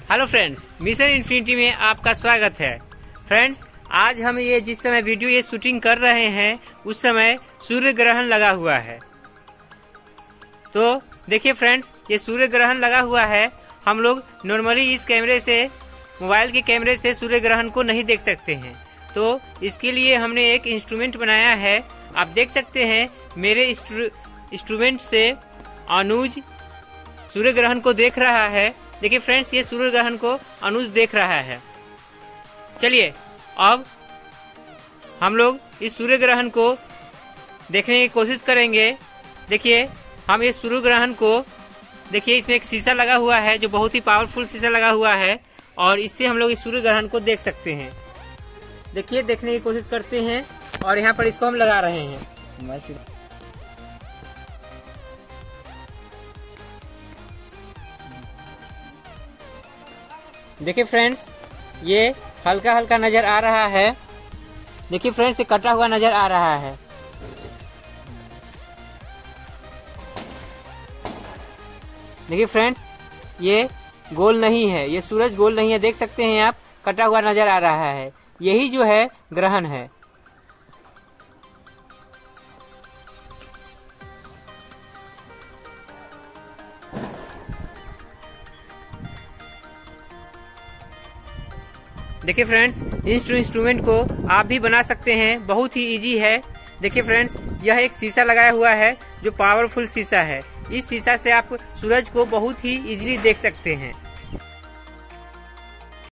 Hello friends, mission infinity में आपका स्वागत है। फ्रेंड्स, आज हम ये जिस समय वीडियो ये शूटिंग कर रहे हैं उस समय सूर्य ग्रहण लगा हुआ है। तो देखिए फ्रेंड्स, ये सूर्य ग्रहण लगा हुआ है। हम लोग नॉर्मली इस कैमरे से, मोबाइल के कैमरे से सूर्य ग्रहण को नहीं देख सकते हैं। तो इसके लिए हमने एक इंस्ट्रूमेंट बनाया है। आप देख सकते हैं मेरे इंस्ट्रूमेंट से अनुज सूर्य ग्रहण को देख रहा है। देखिए फ्रेंड्स, ये सूर्य ग्रहण को अनुज देख रहा है। चलिए अब हम लोग इस सूर्य ग्रहण को देखने की कोशिश करेंगे। देखिए हम इस सूर्य ग्रहण को, देखिए इसमें एक शीशा लगा हुआ है जो बहुत ही पावरफुल शीशा लगा हुआ है और इससे हम लोग इस सूर्य ग्रहण को देख सकते हैं। देखिए देखने की कोशिश करते हैं और यहाँ पर इसको हम लगा रहे हैं। देखिए फ्रेंड्स, ये हल्का हल्का नजर आ रहा है। देखिए फ्रेंड्स, ये कटा हुआ नजर आ रहा है। देखिए फ्रेंड्स, ये गोल नहीं है, ये सूरज गोल नहीं है। देख सकते हैं आप, कटा हुआ नजर आ रहा है। यही जो है ग्रहण है। देखिए फ्रेंड्स, इस इंस्ट्रूमेंट को आप भी बना सकते हैं, बहुत ही इजी है। देखिए फ्रेंड्स, यह एक शीशा लगाया हुआ है जो पावरफुल शीशा है। इस शीशा से आप सूरज को बहुत ही इजीली देख सकते हैं।